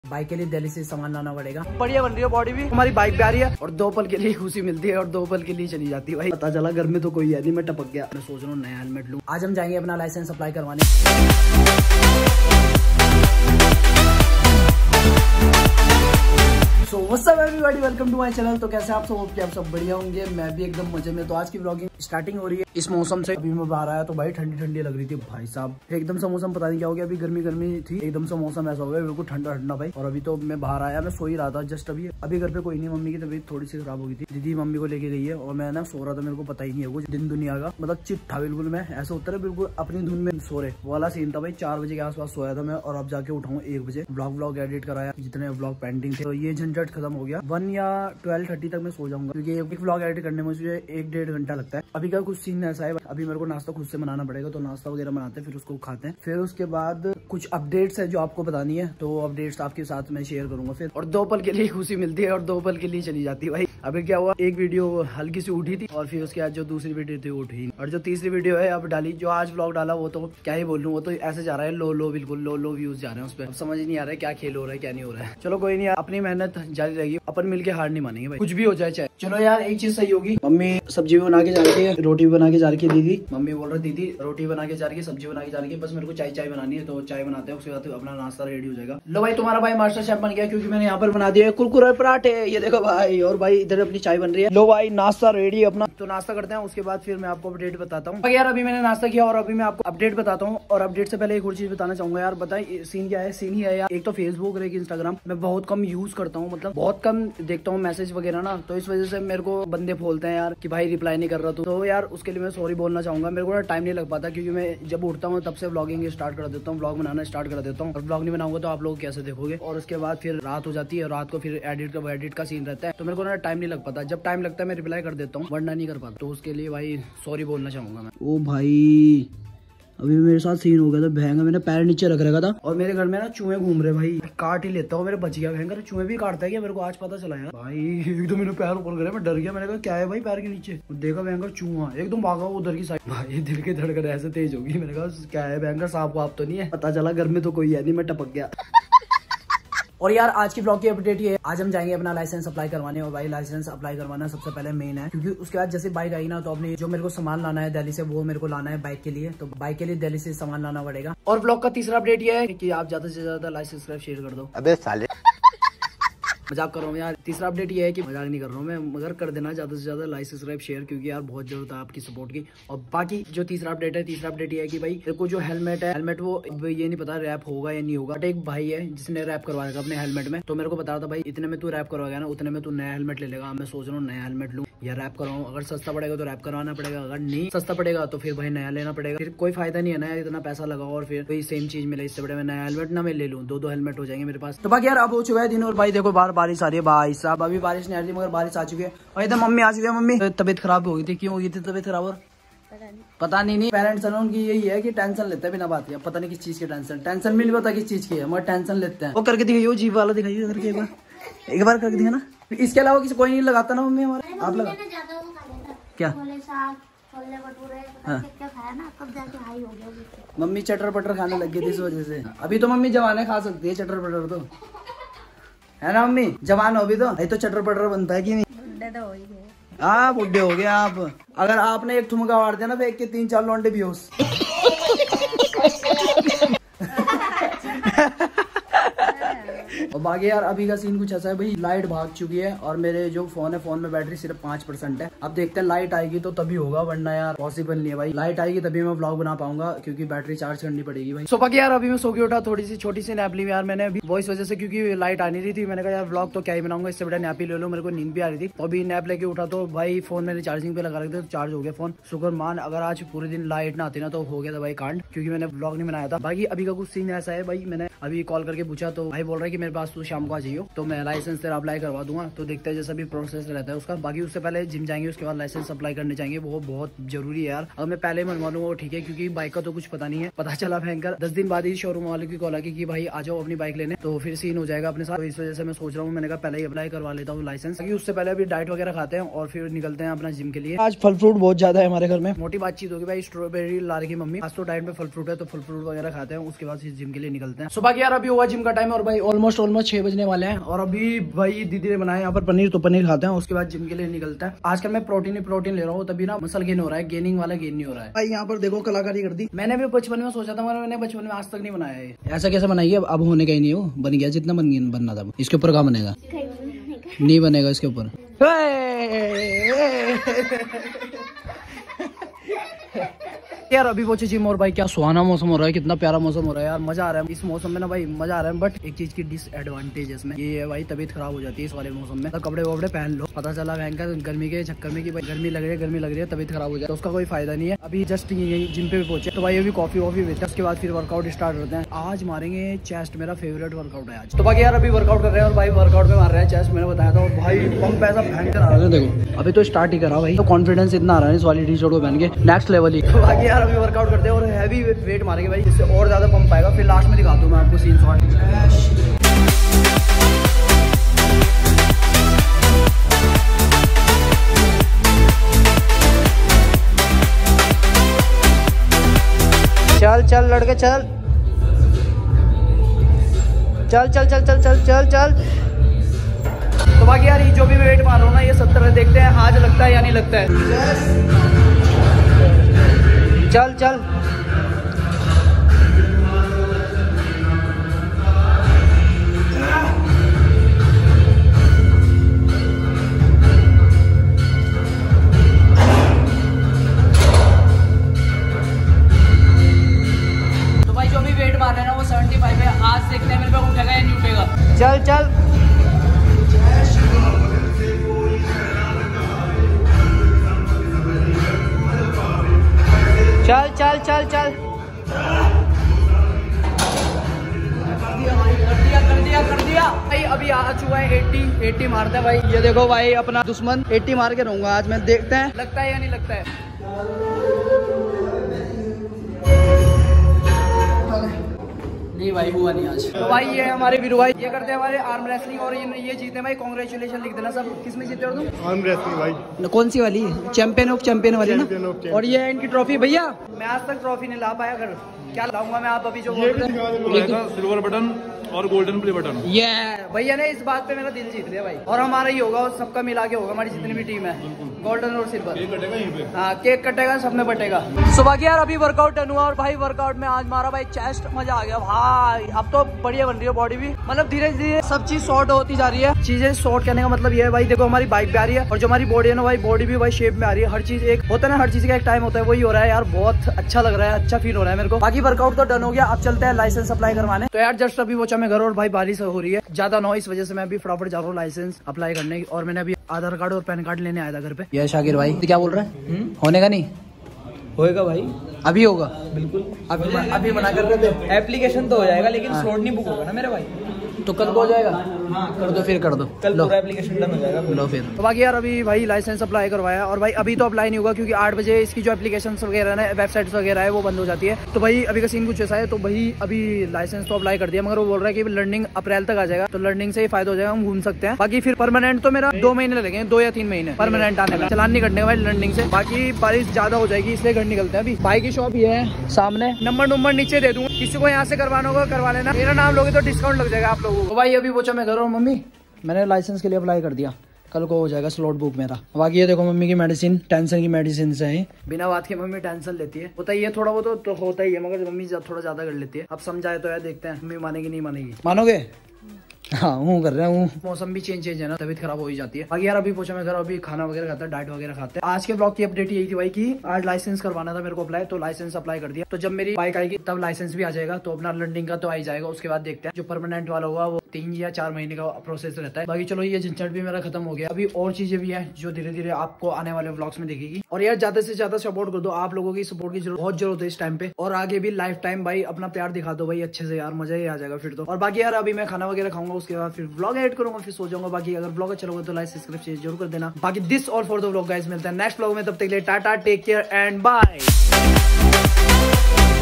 Bike के लिए दिल्ली से सामान लाना पड़ेगा। बढ़िया बन रही है बॉडी भी, हमारी बाइक भी आ रही है और 2 पल के लिए खुशी मिलती है और 2 पल के लिए चली जाती है। भाई पता चला घर में तो कोई है नहीं, मैं टपक गया। मैं सोच रहा हूँ नया हेलमेट लूँ। आज हम जाएंगे अपना लाइसेंस अप्लाई करवाने। So what's up everybody, welcome to my channel. तो कैसे आप सब, होप कि आप सब बढ़िया होंगे। मैं भी एकदम मजे में। तो आज की व्लॉगिंग स्टार्टिंग हो रही है इस मौसम से। अभी मैं बाहर आया तो भाई ठंडी ठंडी लग रही थी भाई साहब। एकदम से मौसम पता नहीं क्या हो गया, अभी गर्मी गर्मी थी, एकदम से मौसम ऐसा हो गया बिल्कुल ठंडा ठंडा भाई। और अभी तो मैं बाहर आया, मैं सो ही रहा था जस्ट अभी घर पे कोई नहीं। मम्मी की तबीयत थोड़ी सी खराब हो गई थी, दीदी मम्मी को लेके गई है और मैं ना सो रहा था। मेरे को पता ही नहीं है कुछ दिन दुनिया का, मतलब चिट था बिल्कुल। मैं ऐसा होता है बिल्कुल अपनी धुन में सो रहे वाला सीन था भाई। 4 बजे के आसपास सोया था मैं और अब जाके उठाऊं 1 बजे। व्लॉग एडिट कराया, जितने व्लॉग पेंडिंग थे तो ये झंझट खत्म हो गया। 1 या 12:30 तक मैं सो जाऊंगा, क्योंकि एक व्लॉग एडिट करने में मुझे 1-1.5 घंटा लगता है। अभी का कुछ सीन ऐसा है, अभी मेरे को नाश्ता खुद से बनाना पड़ेगा, तो नाश्ता वगैरह बनाते हैं, फिर उसको खाते हैं। फिर उसके बाद कुछ अपडेट्स है जो आपको बतानी है, तो अपडेट्स आपके साथ मैं शेयर करूंगा फिर। और 2 पल के लिए खुशी मिलती है और 2 पल के लिए चली जाती है भाई। अभी क्या हुआ, एक वीडियो हल्की सी उठी थी और फिर उसके बाद जो दूसरी वीडियो थी उठी, और जो तीसरी वीडियो है अब डाली, जो आज व्लॉग डाला वो तो क्या ही बोलूं, वो तो ऐसे जा रहा है लो बिल्कुल लो व्यूज जा रहे हैं उस पर। समझ ही नहीं आ रहा है क्या खेल हो रहा है क्या नहीं हो रहा है। चलो कोई नहीं, अपनी मेहनत जारी रहेगी, अपन मिलके हार नहीं मानेंगे भाई, कुछ भी हो जाए चाहे। चलो यार एक चीज सही होगी, मम्मी सब्जी भी बना के जा रही है, रोटी भी बना के जा रही है। दीदी मम्मी बोल रही दीदी रोटी बना के जा रही है, सब्जी बना के जा रही है, बस मेरे को चाय बनानी है, तो चाय बनाते हैं, उसके बाद अपना नाश्ता रेडी हो जाएगा। लो भाई तुम्हारा भाई मास्टर शेफ बन गया, क्योंकि मैंने यहाँ पर बना दिया कुरकुरे पराठे, ये देखो भाई। और भाई इधर अपनी चाय बन रही है। लो भाई नाश्ता रेडी है अपना, तो नाश्ता करते हैं, उसके बाद फिर मैं आपको अपडेट बताता हूँ। यार अभी मैंने नाश्ता किया और अभी मैं आपको अपडेट बताता हूँ। और अपडेट से पहले एक और चीज बताना चाहूंगा यार। बताए सीन क्या है, सीन ही है यार। एक तो फेसबुक और एक इंस्टाग्राम मैं बहुत कम यूज करता हूँ, मतलब बहुत कम देखता हूँ मैसेज वगैरह ना, तो इस वजह से मेरे को बंदे बोलते हैं यार कि भाई रिप्लाई नहीं कर रहा तो यार उसके लिए मैं सॉरी बोलना चाहूंगा। मेरे को टाइम नहीं लग पाता, क्योंकि मैं जब उठता हूँ तब से व्लॉगिंग स्टार्ट कर देता हूँ, व्लॉग बनाना स्टार्ट कर देता हूँ। और व्लॉग नहीं बनाऊंगा तो आप लोग कैसे देखोगे। और उसके बाद फिर रात हो जाती है, रात को फिर एडिट का सीन रहता है, तो मेरे को ना टाइम नहीं लग पाता। जब टाइम लगता है मैं रिप्लाई कर देता हूँ, वरना नहीं कर पाता। तो उसके लिए भाई सॉरी बोलना चाहूंगा मैं। ओ भाई अभी मेरे साथ सीन हो गया था भयंकर, मैंने पैर नीचे रख रखा था और मेरे घर में ना चूहे घूम रहे भाई। काट ही लेता हूँ, मेरे बच गया भयंकर। चूहे भी काटता है क्या, मेरे को आज पता चला यार भाई। एकदम मैंने पैर ऊपर करे, मैं डर गया। मैंने कहा क्या है भाई पैर के नीचे, देखा भयंकर चूहा एकदम भागा उधर की साइड। भाई दिल की धड़कन ऐसे तेज होगी, मैंने कहा क्या है भयंकर, सांप वाप तो नहीं है। पता चला घर में तो कोई है नहीं, मैं टपक गया। और यार आज की ब्लॉग की अपडेट ये है, आज हम जाएंगे अपना लाइसेंस अप्लाई करवाने। और भाई लाइसेंस अप्लाई करवाना सबसे पहले मेन है, क्योंकि उसके बाद जैसे बाइक आई ना, तो अपनी जो मेरे को सामान लाना है दिल्ली से, वो मेरे को लाना है बाइक के लिए, तो बाइक के लिए दिल्ली से सामान लाना पड़ेगा। और ब्लॉग का तीसरा अपडेट ये है कि आप ज्यादा से ज्यादा लाइक सब्सक्राइब शेयर कर दो। अबे साले मजाक कर रहा हूँ यार। तीसरा अपडेट ये है कि मजाक नहीं कर रहा हूँ मैं, मगर कर देना ज्यादा से ज्यादा लाइक सब्सक्राइब शेयर, क्योंकि यार बहुत जरूरत है आपकी सपोर्ट की। और बाकी जो तीसरा अपडेट ये है कि भाई तेरे को जो हेलमेट है, हेलमेट वो ये नहीं पता रैप होगा या नहीं होगा। बट एक भाई है जिसने रैप करवाया था अपने हेलमेट में, तो मेरे को बता रहा था भाई इतने में तू रैप करवाएगा ना, उतने में तू नया हेलमेट ले लेगा। मैं सोच रहा हूँ नया हेलमेट लूँ या रैप करवाऊँ। अगर सस्ता पड़ेगा तो रैप करवाना पड़ेगा, अगर नहीं सस्ता पड़ेगा तो फिर भाई नया लेना पड़ेगा। फिर कोई फायदा नहीं है ना, इतना पैसा लगाओ और फिर कोई सेम चीज मिले। इससे बड़े मैं नया हेलमेट ना मैं ले लूँ, 2 हेलमेट हो जाएंगे मेरे पास। तो बाकी यार अब हो चुका है दिन और भाई देखो बाहर बारिश आ रही है भाई साहब। अभी बारिश नहीं आ रही मगर बारिश आ चुकी है। और इधर मम्मी आ चुकी है। मम्मी तबीयत खराब हो गई थी, क्यों हो गई थी तबीयत खराब? और पता नहीं पेरेंट्स है उनकी यही है कि टेंशन लेते हैं बिना बात के। पता नहीं किस चीज की टेंशन भी नहीं पता किस चीज की है, मगर टेंशन लेते हैं। वो करके दिखाइए, जीप वाला दिखाइए करके एक बार करके दिखा ना। इसके अलावा किसी कोई नहीं लगाता ना मम्मी हमारे। आप लगा क्या? हाँ। मम्मी चटर पटर खाने लग गई थी इस वजह से। अभी तो मम्मी जवाने खा सकती है चटर पटर, तो है ना मम्मी, जवान हो भी तो ये तो चटर पटर बनता है कि नहीं। हाँ बुढ़े हो गए आप। अगर आपने एक ठुमका मार दिया ना फेंक के, 3-4 लौंडे बेहोश। और बाकी यार अभी का सीन कुछ ऐसा है भाई, लाइट भाग चुकी है और मेरे जो फोन है, फोन में बैटरी सिर्फ 5% है। अब देखते हैं लाइट आएगी तो तभी होगा, वरना यार पॉसिबल नहीं है भाई। लाइट आएगी तभी मैं व्लॉग बना पाऊंगा, क्योंकि बैटरी चार्ज करनी पड़ेगी भाई। सो बाकी यार अभी मैं सो के उठा, थोड़ी सी छोटी सी नैप ली यार मैंने अभी, वो इस वजह से क्योंकि लाइट आ नहीं रही थी। मैंने कहा यार व्लॉग तो क्या ही बनाऊंगा, इससे बड़ा नैप ही ले लो। मेरे को नींद भी आ रही थी, तो अभी नैप लेके उठा तो भाई फोन मैंने चार्जिंग पे लगा रखे थे, तो चार्ज हो गया फोन। शुक्र मान, अगर आज पूरे दिन लाइट ना आती ना तो हो गया था भाई कांड, क्योंकि मैंने व्लॉग नहीं बनाया था। बाकी अभी का कुछ सीन ऐसा है भाई, मैंने अभी कॉल करके पूछा तो भाई बोल रहा है कि मेरे पास तू शाम को आ जाइयो, तो मैं लाइसेंस तेरा अप्लाई करवा दूंगा। तो देखते हैं जैसा भी प्रोसेस रहता है उसका। बाकी उससे पहले जिम जाएंगे, उसके बाद लाइसेंस अप्लाई करने जाएंगे, वो बहुत जरूरी है यार। अगर मैं पहले मनवा लूंगा वो ठीक है, क्योंकि बाइक का तो कुछ पता नहीं है। पता चला भयंकर 10 दिन बाद ही शोरूम वाले की कॉल आके कि भाई आ जाओ अपनी बाइक लेने, तो फिर सीन हो जाएगा अपने साथ। तो इस वजह से मैं सोच रहा हूँ, मैंने कहा पहले ही अप्लाई करवा लेता हूँ लाइसेंस, क्योंकि उससे पहले अभी डाइट वगैरह खाते हैं और फिर निकलते हैं अपना जिम के लिए। आज फल फ्रूट बहुत ज्यादा है हमारे घर में, मोटी बातचीत होगी भाई। स्ट्रॉबेरी ला रही मम्मी, आज तो डाइट में फल फ्रूट है, तो फल फ्रूट वगैरह खाते हैं, उसके बाद जिम के लिए निकलते हैं। सुबह यार अभी हुआ जिम का टाइम और भाई ऑलमोस्ट ऑलमोस्ट 6 बजने वाले हैं और अभी भाई दीदी ने बनाया यहाँ पर पनीर, तो पनीर खाते हैं, उसके बाद जिम के लिए निकलता है। आजकल मैं प्रोटीन ले रहा हूँ, तभी ना मसल गेन हो रहा है, गेनिंग वाला गेन नहीं हो रहा है भाई। यहाँ पर देखो कलाकारी कर दी। मैंने भी बचपन में सोचा था, मैंने बचपन में आज तक नहीं बनाया है। ऐसा कैसे बनाइए, अब होने का ही नहीं, हो बन गया जितना बनना था। इसके ऊपर क्या बनेगा? नहीं बनेगा इसके ऊपर। यार अभी पहुंचे जिम और भाई क्या सुहाना मौसम हो रहा है, कितना प्यारा मौसम हो रहा है यार, मजा आ रहा है इस मौसम में ना भाई, मजा आ रहा है। बट एक चीज की डिसएडवांटेज है इसमें, ये है भाई तबीयत खराब हो जाती है इस वाले मौसम में। तो कपड़े वपड़े पहन लो, पता चला भयंकर गर्मी के चक्कर में कि भाई गर्मी लग रही है तबीयत खराब हो जाए, तो उसका कोई फायदा नहीं है। अभी जस्ट यही जिम पे भी पहुंचे, तो भाई अभी कॉफी वॉफी पीते हैं, उसके बाद फिर वर्कआउट स्टार्ट करते हैं। आज मारेंगे चेस्ट, मेरा फेवरेट वर्कआउट है आज। तो बाकी यार अभी वर्कआउट कर रहे हैं और भाई वर्कआउट में मार रहे हैं चेस्ट, मैंने बताया था। और भाई पंप ऐसा भयंकर आ रहा है, देखो अभी तो स्टार्ट ही करा भाई, तो कॉन्फिडेंस इतना आ रहा है इस वाली टी शर्ट को पहन के, नेक्स्ट लेवल ही। बाकी यार अभी वर्कआउट करते हैं और हैवी वेट मारेंगे भाई, जिससे और ज्यादा पंप आएगा। फिर लास्ट में दिखाता हूँ मैं आपको सीन शॉट। चल चल लड़के चल चल चल चल चल चल चल चल। तो बाकी यार ये जो भी वेट मार रहा हूँ ना, ये 70 है, देखते हैं आज लगता है या नहीं लगता है। चल चल वो 75 है, आज देखते हैं मेरे पे उठेगा या नहीं उठेगा। चल चल चल चल चल चल। कर दिया भाई, अभी आ चुका है 80 मारता है भाई। ये देखो भाई अपना दुश्मन 80 मार के रहूंगा आज मैं, देखते हैं लगता है या नहीं लगता है। नहीं भाई हुआ नहीं आज। तो भाई ये हमारे वीरू भाई, ये करते हैं हमारे आर्म रेसलिंग और ये जीते भाई। कांग्रेचुलेशन लिख देना सब। किसमें जीते हो तुम? आर्म रेसलिंग भाई। कौन सी वाली? चैंपियन ऑफ चैंपियन वाली ना। और ये इनकी ट्रॉफी भैया, मैं आज तक ट्रॉफी नहीं ला पाया, घर क्या लाऊंगा मैं? आप अभी जो सिल्वर बटन और गोल्डन प्ले बटन। ये भैया ने इस बात पे मेरा दिल जीत लिया भाई, और हमारा ही होगा और सबका मिला के होगा, हमारी जितनी भी टीम है, गोल्डन और सिल्वर। हाँ केक कटेगा, सब में बटेगा। सुबह की यार अभी वर्कआउट डन हुआ और भाई वर्कआउट में आज मारा भाई चेस्ट, मजा आ गया भाई। अब तो बढ़िया बन रही है बॉडी भी, मतलब धीरे धीरे सब चीज शॉर्ट होती जा रही है। चीजें शॉर्ट करने का मतलब ये है भाई, देखो हमारी बाइक भी आ रही है और जो हमारी बॉडी है ना भाई, बॉडी भी भाई शेप में आ रही है। हर चीज एक होता है ना, हर चीज का एक टाइम होता है, वही हो रहा है यार। बहुत अच्छा लग रहा है, अच्छा फील हो रहा है मेरे को। बाकी वर्कआउट तो डन हो गया, अब चलते हैं लाइसेंस अप्लाई करवाने। तो यार जस्ट अभी पहुंचा मैं घर और भाई बारिश हो रही है ज्यादा ना, इस वजह से मैं अभी फटाफट जा रहा हूँ लाइसेंस अप्लाई करने। और मैंने अभी आधार कार्ड और पैन कार्ड लेने आया था घर पे। ये शाकिर भाई क्या बोल रहा है? होने का नहीं होएगा भाई, अभी होगा बिल्कुल। अभी मना कर रहे थे। एप्लीकेशन तो हो जाएगा लेकिन स्लॉट नहीं बुक होगा ना मेरे भाई। तो कल को हो जाएगा? हाँ कर दो, फिर कर दो, कल पूरा एप्लीकेशन डन हो जाएगा। लो फिर। तो बाकी यार अभी भाई लाइसेंस अप्लाई करवाया और भाई अभी तो अप्लाई नहीं होगा क्योंकि 8 बजे इसकी जो एप्लीकेशन वगैरह है, वेबसाइट्स वगैरह है, वो बंद हो जाती है। तो भाई अभी का सीन कुछ ऐसा है। तो भाई अभी लाइसेंस तो अप्लाई कर दिया, मगर वो बोल रहा है कि लर्निंग अप्रैल तक आ जाएगा, तो लर्निंग से ही फायदा हो जाएगा, हम घूम सकते हैं। बाकी फिर परमानेंट तो मेरा 2 महीने लगेंगे, 2 या 3 महीने परमानेंट आने में, चलान नहीं कटने का भाई लर्निंग से। बाकी बारिश ज्यादा हो जाएगी इसलिए घर निकलते हैं। अभी भाई की शॉप ये है सामने, नंबर नीचे दे दूंगा, किसी को यहाँ से करवाना होगा करवा लेना, मेरा नाम लोगे तो डिस्काउंट लग जाएगा आप लोगों को। भाई अभी पूछा मैं घर और मम्मी, मैंने लाइसेंस के लिए अप्लाई कर दिया, कल को हो जाएगा स्लॉट बुक मेरा। बाकी ये देखो मम्मी की मेडिसिन, टेंशन की मेडिसिन से है, बिना बात के मम्मी टेंशन लेती है, होता ही है थोड़ा बहुत तो होता ही है, मगर मम्मी थोड़ा ज्यादा कर लेती है। अब समझाए तो यार, देखते हैं मम्मी मानेगी नहीं मानेगी। मानोगे? हाँ हूँ कर रहे हूँ। मौसम भी चेंज है ना, तबीयत खराब हो ही जाती है। बाकी यार अभी पूछा मैं घर, अभी खाना वगैरह खाता है, डाइट वगैरह खाते हैं। आज के ब्लॉग की अपडेट यही थी भाई कि आज लाइसेंस करवाना था मेरे को अप्लाई, तो लाइसेंस अप्लाई कर दिया। तो जब मेरी बाइक आएगी तब लाइसेंस भी आ जाएगा, तो अपना लर्निंग का तो आ ही जाएगा। उसके बाद देखते हैं जो परमानेंट वाला होगा वो 3 या 4 महीने का प्रोसेस रहता है। बाकी चलो ये झंझट भी मेरा खत्म हो गया। अभी और चीजें भी है जो धीरे धीरे आपको आने वाले व्लॉग्स में दिखेगी। और यार ज्यादा से ज्यादा सपोर्ट कर दो, आप लोगों की सपोर्ट की बहुत जरूरत है इस टाइम पे, और आगे भी लाइफ टाइम भाई अपना प्यार दिखा दो भाई अच्छे से यार, मजा ही आ जाएगा फिर तो। और बाकी यार अभी मैं खाना वगैरह खाऊंगा, उसके बाद फिर व्लॉग एड करूंगा, फिर सो जाऊंगा। बाकी अगर व्लॉग अच्छा लगा तो लाइक सब्सक्राइब जरूर कर देना। बाकी this all for the vlog guys, मिलते हैं नेक्स्ट व्लॉग में, तब तक के लिए tata, take care and bye.